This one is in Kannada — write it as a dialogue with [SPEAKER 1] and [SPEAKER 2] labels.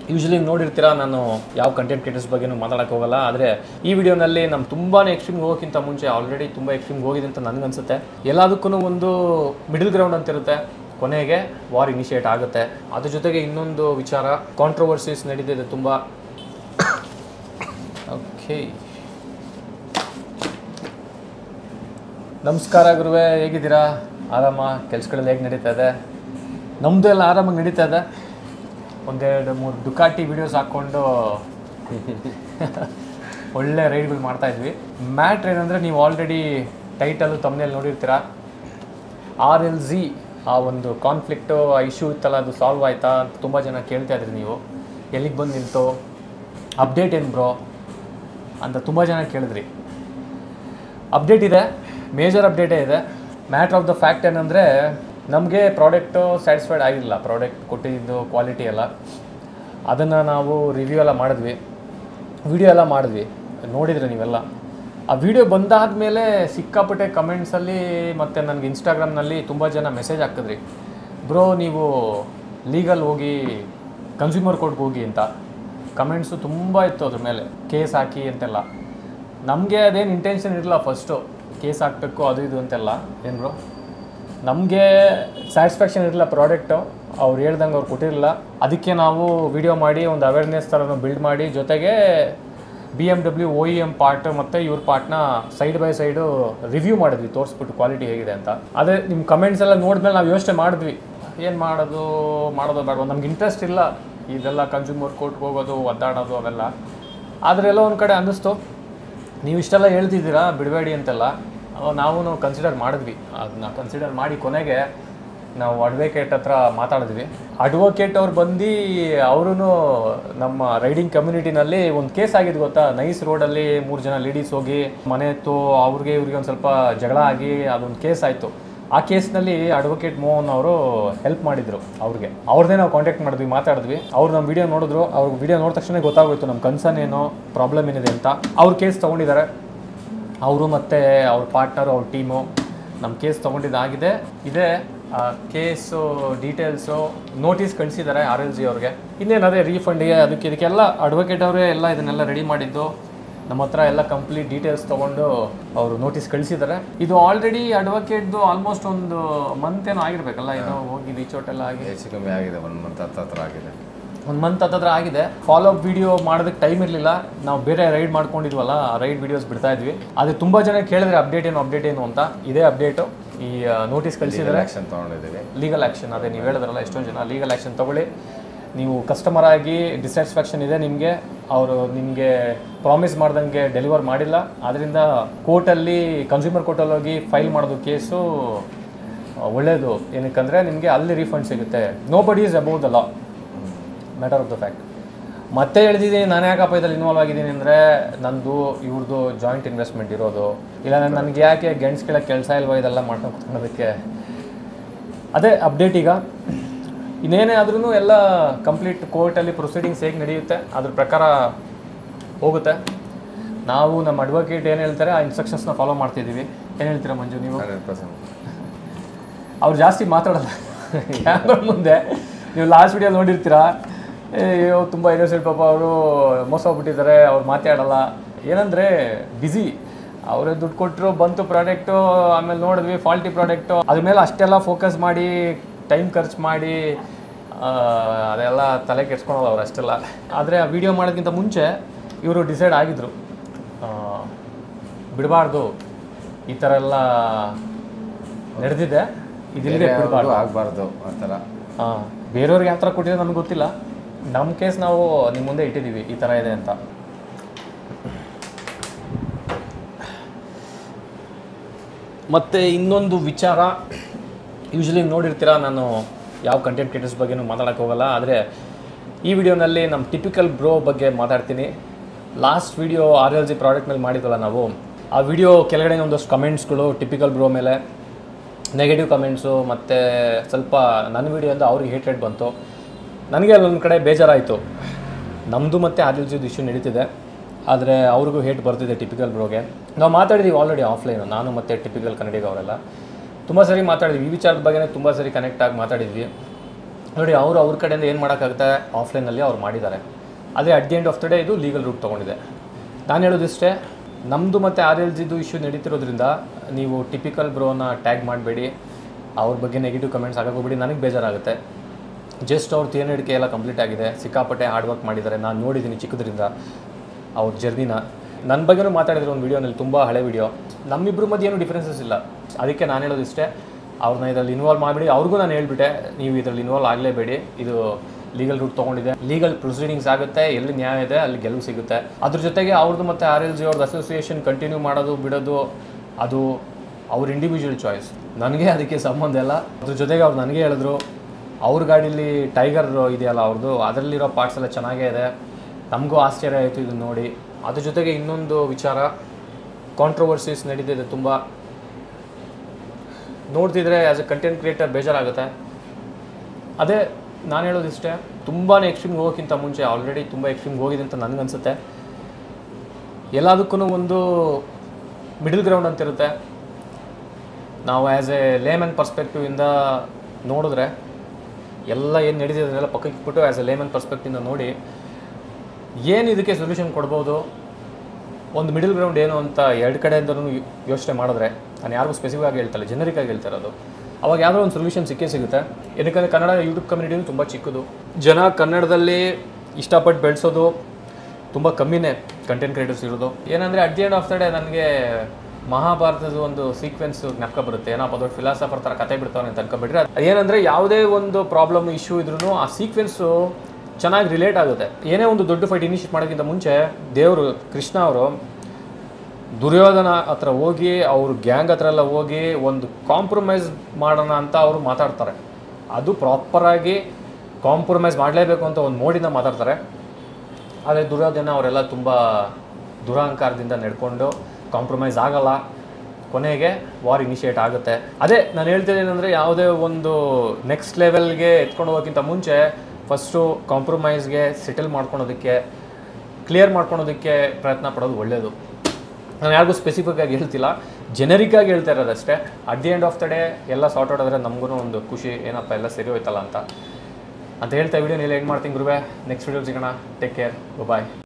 [SPEAKER 1] ಯೂಶಲಿ ನೋಡಿರ್ತೀರಾ ನಾನು ಯಾವ ಕಂಟೆಂಟ್ ಕ್ರಿಯೇಟರ್ಸ್ ಬಗ್ಗೆನೂ ಮಾತಾಡೋಕ್ಕೆ ಹೋಗಲ್ಲ. ಆದರೆ ಈ ವಿಡಿಯೋನಲ್ಲಿ ನಮ್ಮ ತುಂಬಾ ಎಕ್ಸ್ಟ್ರೀಮ್ಗೆ ಹೋಗೋಕ್ಕಿಂತ ಮುಂಚೆ ಆಲ್ರೆಡಿ ತುಂಬ ಎಕ್ಸ್ಟ್ರೀಮ್ಗೆ ಹೋಗಿದೆ ಅಂತ ನನಗನ್ಸುತ್ತೆ. ಎಲ್ಲದಕ್ಕೂ ಒಂದು ಮಿಡಲ್ ಗ್ರೌಂಡ್ ಅಂತ ಇರುತ್ತೆ. ಕೊನೆಗೆ ವಾರ್ ಇನಿಷಿಯೇಟ್ ಆಗುತ್ತೆ. ಅದ್ರ ಜೊತೆಗೆ ಇನ್ನೊಂದು ವಿಚಾರ, ಕಾಂಟ್ರವರ್ಸೀಸ್ ನಡೀತಿದೆ ತುಂಬ. ಓಕೆ, ನಮಸ್ಕಾರ ಗುರುವೆ, ಹೇಗಿದ್ದೀರಾ? ಆರಾಮ? ಕೆಲಸಗಳಲ್ಲಿ ಹೇಗೆ ನಡೀತಾ ಇದೆ? ನಮ್ಮದು ಎಲ್ಲ ಆರಾಮಾಗಿ ನಡೀತಾ ಇದೆ. ಒಂದೆರಡು ಮೂರು ಡುಕಾಟಿ ವೀಡಿಯೋಸ್ ಹಾಕ್ಕೊಂಡು ಒಳ್ಳೆ ರೈಡ್ಗಳು ಮಾಡ್ತಾಯಿದ್ವಿ. ಮ್ಯಾಟ್ರ್ ಏನಂದರೆ, ನೀವು ಆಲ್ರೆಡಿ ಟೈಟಲು ತಮ್ಮನೇಲಿ ನೋಡಿರ್ತೀರ. RLZ ಆ ಒಂದು ಕಾನ್ಫ್ಲಿಕ್ಟು, ಆ ಇಶ್ಯೂ ಇತ್ತಲ್ಲ, ಅದು ಸಾಲ್ವ್ ಆಯಿತಾ ಅಂತ ತುಂಬ ಜನ ಕೇಳ್ತಾ ಇದ್ರಿ ನೀವು. ಎಲ್ಲಿಗೆ ಬಂದು ನಿಂತು, ಅಪ್ಡೇಟ್ ಏನು ಬ್ರೋ ಅಂತ ತುಂಬ ಜನ ಕೇಳಿದ್ರಿ. ಅಪ್ಡೇಟ್ ಇದೆ, ಮೇಜರ್ ಅಪ್ಡೇಟೇ ಇದೆ. ಮ್ಯಾಟ್ರ್ ಆಫ್ ದ ಫ್ಯಾಕ್ಟ್ ಏನಂದರೆ, ನಮಗೆ ಪ್ರಾಡಕ್ಟು ಸ್ಯಾಟಿಸ್ಫೈಡ್ ಆಗಿಲ್ಲ. ಪ್ರಾಡಕ್ಟ್ ಕೊಟ್ಟಿದ್ದು ಕ್ವಾಲಿಟಿ ಎಲ್ಲ, ಅದನ್ನು ನಾವು ರಿವ್ಯೂ ಎಲ್ಲ ಮಾಡಿದ್ವಿ, ವಿಡಿಯೋ ಎಲ್ಲ ಮಾಡಿದ್ವಿ, ನೋಡಿದ್ರಿ ನೀವೆಲ್ಲ. ಆ ವಿಡಿಯೋ ಬಂದಾದ ಮೇಲೆ ಸಿಕ್ಕಾಪಟ್ಟೆ ಕಮೆಂಟ್ಸಲ್ಲಿ ಮತ್ತು ನನಗೆ ಇನ್ಸ್ಟಾಗ್ರಾಮ್ನಲ್ಲಿ ತುಂಬ ಜನ ಮೆಸೇಜ್ ಹಾಕಿದ್ರಿ, ಬ್ರೋ ನೀವು ಲೀಗಲ್ ಹೋಗಿ ಕನ್ಸ್ಯೂಮರ್ ಕೋರ್ಟ್ಗೆ ಹೋಗಿ ಅಂತ. ಕಮೆಂಟ್ಸು ತುಂಬ ಇತ್ತು ಅದ್ರ ಮೇಲೆ, ಕೇಸ್ ಹಾಕಿ ಅಂತೆಲ್ಲ. ನಮಗೆ ಅದೇನು ಇಂಟೆನ್ಷನ್ ಇರಲಿಲ್ಲ ಫಸ್ಟು, ಕೇಸ್ ಹಾಕಬೇಕು ಅದು ಇದು ಅಂತೆಲ್ಲ. ಏನು ಬ್ರೋ, ನಮಗೆ ಸ್ಯಾಟಿಸ್ಫ್ಯಾಕ್ಷನ್ ಇರಲಿಲ್ಲ ಪ್ರಾಡಕ್ಟು, ಅವ್ರು ಹೇಳ್ದಂಗೆ ಅವ್ರು ಕೊಟ್ಟಿರಲಿಲ್ಲ. ಅದಕ್ಕೆ ನಾವು ವಿಡಿಯೋ ಮಾಡಿ ಒಂದು ಅವೇರ್ನೆಸ್ ಥರನೂ ಬಿಲ್ಡ್ ಮಾಡಿ, ಜೊತೆಗೆ BMW OEM ಪಾರ್ಟ್ ಮತ್ತು ಇವ್ರ ಪಾರ್ಟ್ನ ಸೈಡ್ ಬೈ ಸೈಡು ರಿವ್ಯೂ ಮಾಡಿದ್ವಿ, ತೋರಿಸ್ಬಿಟ್ಟು ಕ್ವಾಲಿಟಿ ಹೇಗಿದೆ ಅಂತ. ಅದೇ ನಿಮ್ಮ ಕಮೆಂಟ್ಸ್ ಎಲ್ಲ ನೋಡಿದ್ಮೇಲೆ ನಾವು ಯೋಚನೆ ಮಾಡಿದ್ವಿ, ಏನು ಮಾಡೋದು ಬೇಡ. ನಮ್ಗೆ ಇಂಟ್ರೆಸ್ಟ್ ಇಲ್ಲ ಇದೆಲ್ಲ ಕನ್ಸ್ಯೂಮರ್ ಕೋರ್ಟ್ಗೆ ಹೋಗೋದು, ಒದ್ದಾಡೋದು ಅವೆಲ್ಲ. ಆದರೆ ಎಲ್ಲ ಒಂದು ಕಡೆ ಅನ್ನಿಸ್ತು, ನೀವು ಇಷ್ಟೆಲ್ಲ ಹೇಳ್ತಿದ್ದೀರಾ ಬಿಡಬೇಡಿ ಅಂತೆಲ್ಲ. ನಾವು ಕನ್ಸಿಡರ್ ಮಾಡಿದ್ವಿ. ಅದನ್ನ ಕನ್ಸಿಡರ್ ಮಾಡಿ ಕೊನೆಗೆ ನಾವು ಅಡ್ವೊಕೇಟ್ ಹತ್ರ ಮಾತಾಡಿದ್ವಿ. ಅಡ್ವೊಕೇಟ್ ಅವ್ರು ಬಂದು ಅವರು ನಮ್ಮ ರೈಡಿಂಗ್ ಕಮ್ಯುನಿಟಿನಲ್ಲಿ ಒಂದು ಕೇಸ್ ಆಗಿದ್ದು ಗೊತ್ತಾ, ನೈಸ್ ರೋಡಲ್ಲಿ 3 ಜನ ಲೇಡೀಸ್ ಹೋಗಿ ಮನೆ ಇತ್ತು, ಇವ್ರಿಗೆ ಒಂದು ಸ್ವಲ್ಪ ಜಗಳ ಆಗಿ ಅದೊಂದು ಕೇಸ್ ಆಯಿತು. ಆ ಕೇಸ್ನಲ್ಲಿ ಅಡ್ವೊಕೇಟ್ ಮೋಹನ್ ಅವರು ಹೆಲ್ಪ್ ಮಾಡಿದರು. ಅವ್ರದ್ದೇ ನಾವು ಕಾಂಟ್ಯಾಕ್ಟ್ ಮಾಡಿದ್ವಿ, ಮಾತಾಡಿದ್ವಿ. ಅವ್ರು ನಮ್ಮ ವಿಡಿಯೋ ನೋಡಿದ್ರು. ಅವ್ರಿಗೆ ವಿಡಿಯೋ ನೋಡಿದ ತಕ್ಷಣ ಗೊತ್ತಾಗೋಯ್ತು ನಮ್ಮ ಕನ್ಸರ್ನ್ ಏನೋ, ಪ್ರಾಬ್ಲಮ್ ಏನಿದೆ ಅಂತ. ಅವ್ರು ಕೇಸ್ ತೊಗೊಂಡಿದ್ದಾರೆ, ಅವರು ಮತ್ತು ಅವ್ರ ಪಾರ್ಟ್ನರು, ಅವ್ರ ಟೀಮು ನಮ್ಮ ಕೇಸ್ ತೊಗೊಂಡಿದ್ದಾಗಿದೆ. ಇದೇ ಕೇಸು ಡೀಟೇಲ್ಸು, ನೋಟಿಸ್ ಕಳಿಸಿದ್ದಾರೆ RLZ ಅವ್ರಿಗೆ. ಇನ್ನೇನು ಅದೇ ರೀಫಂಡಿಗೆ ಇದಕ್ಕೆಲ್ಲ ಅಡ್ವೊಕೇಟ್ ಅವರೇ ಎಲ್ಲ ಇದನ್ನೆಲ್ಲ ರೆಡಿ ಮಾಡಿದ್ದು. ನಮ್ಮ ಹತ್ರ ಎಲ್ಲ ಕಂಪ್ಲೀಟ್ ಡೀಟೇಲ್ಸ್ ತೊಗೊಂಡು ಅವರು ನೋಟಿಸ್ ಕಳಿಸಿದ್ದಾರೆ. ಇದು ಆಲ್ರೆಡಿ ಅಡ್ವೊಕೇಟ್ದು ಆಲ್ಮೋಸ್ಟ್ ಒಂದು ಮಂತ್ ಏನೋ ಆಗಿರಬೇಕಲ್ಲ, ಇದು ಹೋಗಿ ರೀಚ್ ಔಟ್ ಎಲ್ಲ ಆಗಿ
[SPEAKER 2] ಹೆಚ್ಚು ಕಮ್ಮಿ ಆಗಿದೆ. 1 ಮಂತ್ ಹತ್ತಿರ ಆಗಿದೆ.
[SPEAKER 1] 1 ಮಂತ್ ಹತ್ತಿರ ಆಗಿದೆ. ಫಾಲೋ ಅಪ್ ವಿಡಿಯೋ ಮಾಡೋದಕ್ಕೆ ಟೈಮ್ ಇರಲಿಲ್ಲ. ನಾವು ಬೇರೆ ರೈಡ್ ಮಾಡ್ಕೊಂಡಿದ್ವಲ್ಲ, ಆ ರೈಡ್ ವಿಡಿಯೋಸ್ ಬಿಡ್ತಾ ಇದ್ವಿ. ಅದು ತುಂಬ ಜನ ಕೇಳಿದ್ರೆ ಅಪ್ಡೇಟ್ ಏನು ಅಂತ. ಇದೇ ಅಪ್ಡೇಟು. ಈ ನೋಟಿಸ್ ಕಳಿಸಿದರೆ
[SPEAKER 2] ಆ್ಯಕ್ಷನ್ ತೊಗೊಂಡಿದ್ದೀವಿ, ಲೀಗಲ್
[SPEAKER 1] ಆ್ಯಕ್ಷನ್. ಅದೇ ನೀವು ಹೇಳಿದ್ರಲ್ಲ, ಎಷ್ಟೊಂದು ಜನ ಲೀಗಲ್ ಆ್ಯಕ್ಷನ್ ತೊಗೊಳ್ಳಿ. ನೀವು ಕಸ್ಟಮರ್ ಆಗಿ ಡಿಸ್ಸ್ಯಾಟಿಸ್ಫ್ಯಾಕ್ಷನ್ ಇದೆ ನಿಮಗೆ, ಅವರು ನಿಮಗೆ ಪ್ರಾಮಿಸ್ ಮಾಡ್ದಂಗೆ ಡೆಲಿವರ್ ಮಾಡಿಲ್ಲ, ಆದ್ದರಿಂದ ಕೋರ್ಟಲ್ಲಿ ಕನ್ಸ್ಯೂಮರ್ ಕೋರ್ಟಲ್ಲಿ ಹೋಗಿ ಫೈಲ್ ಮಾಡೋದು ಕೇಸು ಒಳ್ಳೆಯದು. ಏನಕ್ಕಂದರೆ ನಿಮಗೆ ಅಲ್ಲಿ ರೀಫಂಡ್ ಸಿಗುತ್ತೆ. Nobody is above the law, matter of the fact. ಮತ್ತೆ ಹೇಳ್ತಿದ್ದೀನಿ, ನಾನು ಯಾಕಪ್ಪ ಇದ್ರಲ್ಲಿ ಇನ್ವಾಲ್ವ್ ಆಗಿದ್ದೀನಿ ಅಂದರೆ, ನಂದು ಇವ್ರದ್ದು ಜಾಯಿಂಟ್ ಇನ್ವೆಸ್ಟ್ಮೆಂಟ್ ಇರೋದು. ಇಲ್ಲ ನನಗೆ ಯಾಕೆ ಗೆಣ್ಸ್ ಕೇಳೋಕ್ಕೆ ಕೆಲಸ ಇಲ್ವೋ ಇದೆಲ್ಲ ಮಾಡ್ಕೊಂಡು ಕೂತ್ಕೊಳ್ಳೋದಕ್ಕೆ. ಅದೇ ಅಪ್ಡೇಟ್. ಈಗ ಇನ್ನೇನೇ ಆದ್ರೂ ಎಲ್ಲ ಕಂಪ್ಲೀಟ್ ಕೋರ್ಟಲ್ಲಿ ಪ್ರೊಸೀಡಿಂಗ್ಸ್ ಹೇಗೆ ನಡೆಯುತ್ತೆ ಅದ್ರ ಪ್ರಕಾರ ಹೋಗುತ್ತೆ. ನಾವು ನಮ್ಮ ಅಡ್ವೊಕೇಟ್ ಏನು ಹೇಳ್ತಾರೆ ಆ ಇನ್ಸ್ಟ್ರಕ್ಷನ್ಸ್ನ ಫಾಲೋ ಮಾಡ್ತಿದ್ದೀವಿ. ಏನು ಹೇಳ್ತೀರಾ ಮಂಜು ನೀವು?
[SPEAKER 2] 100%.
[SPEAKER 1] ಅವ್ರು ಜಾಸ್ತಿ ಮಾತಾಡೋಲ್ಲ ಕ್ಯಾಮ್ರಾ ಮುಂದೆ. ನೀವು ಲಾಸ್ಟ್ ವಿಡಿಯೋ ನೋಡಿರ್ತೀರಾ, ಅಯ್ಯೋ ತುಂಬ ಇನ್ನೋಸೆಂಟ್ ಪಾಪ, ಅವರು ಮೋಸ ಹೋಗ್ಬಿಟ್ಟಿದ್ದಾರೆ, ಅವ್ರು ಮಾತಾಡಲ್ಲ. ಏನಂದರೆ ಬ್ಯುಸಿ, ಅವರೇ ದುಡ್ಡು ಕೊಟ್ಟರು, ಬಂತು ಪ್ರಾಡಕ್ಟು, ಆಮೇಲೆ ನೋಡಿದ್ವಿ ಫಾಲ್ಟಿ ಪ್ರಾಡಕ್ಟು. ಅದ್ರ ಮೇಲೆ ಅಷ್ಟೆಲ್ಲ ಫೋಕಸ್ ಮಾಡಿ ಟೈಮ್ ಖರ್ಚು ಮಾಡಿ ಅದೆಲ್ಲ ತಲೆ ಕೆಡ್ಸ್ಕೊಳಲ್ಲ ಅವ್ರು ಅಷ್ಟೆಲ್ಲ. ಆದರೆ ಆ ವಿಡಿಯೋ ಮಾಡೋದಕ್ಕಿಂತ ಮುಂಚೆ ಇವರು ಡಿಸೈಡ್ ಆಗಿದ್ರು, ಬಿಡಬಾರ್ದು, ಈ ಥರ ಎಲ್ಲ ನಡೆದಿದೆ, ಇದಿಲ್ಲದೆ ಬಿಡಬಾರ್ದು,
[SPEAKER 2] ಆಗಬಾರ್ದು ಆ ಥರ.
[SPEAKER 1] ಬೇರೆಯವ್ರಿಗೆ ಯಾವ ಥರ ಕೊಟ್ಟಿದ್ರೆ ನಮ್ಗೆ ಗೊತ್ತಿಲ್ಲ. ನಮ್ಮ ಕೇಸ್ ನಾವು ನಿಮ್ಮ ಮುಂದೆ ಇಟ್ಟಿದ್ದೀವಿ, ಈ ಥರ ಇದೆ ಅಂತ. ಮತ್ತು ಇನ್ನೊಂದು ವಿಚಾರ, ಯೂಶಲಿ ನೋಡಿರ್ತೀರ ನಾನು ಯಾವ ಕಂಟೆಂಟ್ ಕ್ರಿಯೇಟರ್ಸ್ ಬಗ್ಗೆನೂ ಮಾತಾಡೋಕ್ಕೆ ಹೋಗಲ್ಲ. ಆದರೆ ಈ ವಿಡಿಯೋನಲ್ಲಿ ನಮ್ಮ ಟಿಪಿಕಲ್ ಬ್ರೋ ಬಗ್ಗೆ ಮಾತಾಡ್ತೀನಿ. ಲಾಸ್ಟ್ ವಿಡಿಯೋ RLZ ಪ್ರಾಡಕ್ಟ್ ಮೇಲೆ ಮಾಡಿದ್ವಲ್ಲ ನಾವು, ಆ ವಿಡಿಯೋ ಕೆಳಗಡೆ ಒಂದಷ್ಟು ಕಮೆಂಟ್ಸ್ಗಳು ಟಿಪಿಕಲ್ ಬ್ರೋ ಮೇಲೆ ನೆಗೆಟಿವ್ ಕಮೆಂಟ್ಸು, ಮತ್ತು ಸ್ವಲ್ಪ ನನ್ನ ವಿಡಿಯೋಯಿಂದ ಅವ್ರಿಗೆ ಹೇಟ್ರೇಟ್ ಬಂತು. ನನಗೆ ಅಲ್ಲೊಂದು ಕಡೆ ಬೇಜಾರಾಯಿತು. ನಮ್ಮದು ಮತ್ತು RLZ ಇಶ್ಯೂ ನಡೀತಿದೆ, ಆದರೆ ಅವ್ರಿಗೂ ಹೇಟ್ ಬರ್ತಿದೆ ಟಿಪಿಕಲ್ ಬ್ರೋಗೆ. ನಾವು ಮಾತಾಡಿದ್ದೀವಿ ಆಲ್ರೆಡಿ ಆಫ್ಲೈನು, ನಾನು ಮತ್ತು ಟಿಪಿಕಲ್ ಕನ್ನಡಿಗ ಅವರೆಲ್ಲ ತುಂಬ ಸರಿ ಮಾತಾಡಿದ್ವಿ. ಈ ವಿಚಾರದ ಬಗ್ಗೆ ತುಂಬ ಸರಿ ಕನೆಕ್ಟ್ ಆಗಿ ಮಾತಾಡಿದ್ವಿ. ನೋಡಿ ಅವರು ಅವ್ರ ಕಡೆಯಿಂದ ಏನು ಮಾಡೋಕ್ಕಾಗುತ್ತೆ, ಆಫ್ಲೈನಲ್ಲಿ ಅವ್ರು ಮಾಡಿದ್ದಾರೆ. ಅದೇ at the end of the day ಇದು ಲೀಗಲ್ ರೂಟ್ ತೊಗೊಂಡಿದೆ. ನಾನು ಹೇಳೋದಿಷ್ಟೇ, ನಮ್ಮದು ಮತ್ತು RLGದು ಇಶ್ಯೂ ನಡೀತಿರೋದ್ರಿಂದ ನೀವು ಟಿಪಿಕಲ್ ಬ್ರೋನ ಟ್ಯಾಗ್ ಮಾಡಬೇಡಿ, ಅವ್ರ ಬಗ್ಗೆ ನೆಗೆಟಿವ್ ಕಮೆಂಟ್ಸ್ ಆಗೋಗ್ಬಿಡಿ, ನನಗೆ ಬೇಜಾರಾಗುತ್ತೆ. ಜಸ್ಟ್ ಅವ್ರ ತೇನಡಿಕೆ ಎಲ್ಲ ಕಂಪ್ಲೀಟ್ ಆಗಿದೆ, ಸಿಕ್ಕಾಪಟ್ಟೆ ಹಾರ್ಡ್ ವರ್ಕ್ ಮಾಡಿದ್ದಾರೆ. ನಾನು ನೋಡಿದ್ದೀನಿ ಚಿಕ್ಕದ್ರಿಂದ ಅವ್ರ ಜರ್ನಿನ. ನನ್ನ ಬಗ್ಗೆನೂ ಮಾತಾಡಿದ್ರು ಒಂದು ವೀಡಿಯೋನಲ್ಲಿ, ತುಂಬ ಹಳೆ ವೀಡಿಯೋ. ನಮ್ಮಿಬ್ಬರ ಮಧ್ಯೆ ಏನೂ ಡಿಫ್ರೆನ್ಸಸ್ ಇಲ್ಲ. ಅದಕ್ಕೆ ನಾನು ಹೇಳೋದಿಷ್ಟೇ, ಅವ್ರನ್ನ ಇದರಲ್ಲಿ ಇನ್ವಾಲ್ವ್ ಮಾಡಿಬಿಡಿ. ಅವ್ರಿಗೂ ನಾನು ಹೇಳ್ಬಿಟ್ಟೆ, ನೀವು ಇದರಲ್ಲಿ ಇನ್ವಾಲ್ವ್ ಆಗಲೇಬೇಡಿ, ಇದು ಲೀಗಲ್ ರೂಟ್ ತೊಗೊಂಡಿದೆ, ಲೀಗಲ್ ಪ್ರೊಸೀಡಿಂಗ್ಸ್ ಆಗುತ್ತೆ, ಎಲ್ಲಿ ನ್ಯಾಯ ಇದೆ ಅಲ್ಲಿ ಗೆಲುವು ಸಿಗುತ್ತೆ. ಅದ್ರ ಜೊತೆಗೆ ಅವ್ರದ್ದು ಮತ್ತು RLG ಅವ್ರದ್ದು ಅಸೋಸಿಯೇಷನ್ ಕಂಟಿನ್ಯೂ ಮಾಡೋದು ಬಿಡೋದು ಅದು ಅವ್ರ ಇಂಡಿವಿಜುವಲ್ ಚಾಯ್ಸ್, ನನಗೆ ಅದಕ್ಕೆ ಸಂಬಂಧ ಇಲ್ಲ. ಅದ್ರ ಜೊತೆಗೆ ಅವ್ರು ನನಗೆ ಹೇಳಿದ್ರು, ಅವ್ರ ಗಾಡೀಲಿ ಟೈಗರ್ ಇದೆಯಲ್ಲ ಅವ್ರದ್ದು, ಅದರಲ್ಲಿರೋ ಪಾರ್ಟ್ಸ್ ಎಲ್ಲ ಚೆನ್ನಾಗೇ ಇದೆ. ನಮಗೂ ಆಶ್ಚರ್ಯ ಆಯಿತು ಇದನ್ನು ನೋಡಿ. ಅದ್ರ ಜೊತೆಗೆ ಇನ್ನೊಂದು ವಿಚಾರ, ಕಾಂಟ್ರವರ್ಸೀಸ್ ನಡೀತಿದೆ ತುಂಬ. ನೋಡ್ತಿದ್ರೆ ಆ್ಯಸ್ ಎ ಕಂಟೆಂಟ್ ಕ್ರಿಯೇಟರ್ ಬೇಜಾರಾಗುತ್ತೆ. ಅದೇ ನಾನು ಹೇಳೋದಿಷ್ಟೇ, ತುಂಬಾ ಎಕ್ಸ್ಟ್ರೀಮ್ಗೆ ಹೋಗೋಕ್ಕಿಂತ ಮುಂಚೆ ಆಲ್ರೆಡಿ ತುಂಬ ಎಕ್ಸ್ಟ್ರೀಮ್ಗೆ ಹೋಗಿದೆ ಅಂತ ನನಗನ್ಸುತ್ತೆ. ಎಲ್ಲದಕ್ಕೂ ಒಂದು ಮಿಡಲ್ ಗ್ರೌಂಡ್ ಅಂತಿರುತ್ತೆ. ನಾವು ಆ್ಯಸ್ ಎ ಲೇಮನ್ ಪರ್ಸ್ಪೆಕ್ಟಿವಿಂದ ನೋಡಿದ್ರೆ ಎಲ್ಲ ಏನು ನಡೀತಿದೆ ಅದನ್ನೆಲ್ಲ ಪಕ್ಕಕ್ಕೆ ಇಟ್ಬಿಟ್ಟು ಆ್ಯಸ್ ಎ ಲೇಮನ್ ಪರ್ಸ್ಪೆಕ್ಟಿವಿಂದ ನೋಡಿ ಏನು ಇದಕ್ಕೆ ಸೊಲ್ಯೂಷನ್ ಕೊಡ್ಬೋದು, ಒಂದು ಮಿಡಲ್ ಗ್ರೌಂಡ್ ಏನು ಅಂತ ಎರಡು ಕಡೆಯಿಂದನೂ ಯೋಚನೆ ಮಾಡಿದ್ರೆ, ನಾನು ಯಾರಿಗೂ ಸ್ಪೆಸಿಫಿಕ್ ಆಗಿ ಹೇಳ್ತಲ್ಲ, ಜನರಿಕ್ ಆಗಿ ಹೇಳ್ತಾ ಇರೋದು, ಅವಾಗ ಯಾವುದೋ ಒಂದು ಸೊಲ್ಯೂಷನ್ ಸಿಕ್ಕೇ ಸಿಗುತ್ತೆ. ಏನಕ್ಕಂದರೆ ಕನ್ನಡ ಯೂಟ್ಯೂಬ್ ಕಮ್ಯುನಿಟಿನೂ ತುಂಬ ಚಿಕ್ಕದು, ಜನ ಕನ್ನಡದಲ್ಲಿ ಇಷ್ಟಪಟ್ಟು ಬೆಳೆಸೋದು ತುಂಬ ಕಮ್ಮಿನೇ ಕಂಟೆಂಟ್ ಕ್ರಿಯೇಟರ್ಸ್ ಇರೋದು. ಏನಂದರೆ at the end of the day ನನಗೆ ಮಹಾಭಾರತದ ಒಂದು ಸೀಕ್ವೆನ್ಸ್ ಜ್ಞಾಪಕ ಬರುತ್ತೆ. ಏನಪ್ಪ ದೊಡ್ಡ ಫಿಲಾಸಫರ್ ಥರ ಕತೆ ಬಿಡ್ತಾವೆ ಅಂತ ಅನ್ಕೊಬಿಟ್ರೆ, ಅದೇನಂದರೆ ಯಾವುದೇ ಒಂದು ಪ್ರಾಬ್ಲಮ್ ಇಶ್ಯೂ ಇದ್ರೂ ಆ ಸೀಕ್ವೆನ್ಸು ಚೆನ್ನಾಗಿ ರಿಲೇಟ್ ಆಗುತ್ತೆ. ಏನೇ ಒಂದು ದೊಡ್ಡ ಫೈಟ್ ಇನಿಷಿಯೇಟ್ ಮಾಡೋಕ್ಕಿಂತ ಮುಂಚೆ ದೇವರು ಕೃಷ್ಣ ಅವರು ದುರ್ಯೋಧನ ಹತ್ರ ಹೋಗಿ ಅವ್ರ ಗ್ಯಾಂಗ್ ಹತ್ರ ಎಲ್ಲ ಹೋಗಿ ಒಂದು ಕಾಂಪ್ರಮೈಸ್ ಮಾಡೋಣ ಅಂತ ಅವರು ಮಾತಾಡ್ತಾರೆ. ಅದು ಪ್ರಾಪರಾಗಿ ಕಾಂಪ್ರಮೈಸ್ ಮಾಡಲೇಬೇಕು ಅಂತ ಒಂದು ಮೋಡಿಂದ ಮಾತಾಡ್ತಾರೆ. ಆದರೆ ದುರ್ಯೋಧನ ಅವರೆಲ್ಲ ತುಂಬ ದುರಹಂಕಾರದಿಂದ ನಡ್ಕೊಂಡು ಕಾಂಪ್ರಮೈಸ್ ಆಗಲ್ಲ, ಕೊನೆಗೆ ವಾರ್ ಇನಿಷಿಯೇಟ್ ಆಗುತ್ತೆ. ಅದೇ ನಾನು ಹೇಳ್ತಿದ್ದೇನೆ ಅಂದರೆ, ಯಾವುದೇ ಒಂದು ನೆಕ್ಸ್ಟ್ ಲೆವೆಲ್ಗೆ ಎತ್ಕೊಂಡು ಹೋಗೋಕ್ಕಿಂತ ಮುಂಚೆ ಫಸ್ಟು ಕಾಂಪ್ರಮೈಸ್ಗೆ ಸೆಟಲ್ ಮಾಡ್ಕೊಳೋದಕ್ಕೆ, ಕ್ಲಿಯರ್ ಮಾಡ್ಕೊಳೋದಕ್ಕೆ ಪ್ರಯತ್ನ ಪಡೋದು ಒಳ್ಳೆಯದು. ನಾನು ಯಾರಿಗೂ ಸ್ಪೆಸಿಫಿಕ್ ಆಗಿ ಹೇಳ್ತಿಲ್ಲ, ಜೆನರಿಕ್ಕಾಗಿ ಹೇಳ್ತಾ ಇರೋದಷ್ಟೇ. At the end of the day ಎಲ್ಲ ಸಾರ್ಟ್ ಔಟ್ ಆದರೆ ನಮಗೂ ಒಂದು ಖುಷಿ, ಏನಪ್ಪ ಎಲ್ಲ ಸರಿ ಹೋಯ್ತಲ್ಲ ಅಂತ ಹೇಳ್ತಾ ವಿಡಿಯೋನೆಲ್ಲ ಎಂಡ್ ಮಾಡ್ತೀನಿ ಗುರುವೆ. ನೆಕ್ಸ್ಟ್ ವಿಡಿಯೋ ಸಿಗೋಣ. ಟೇಕ್ ಕೇರ್, ಬಾಯ್.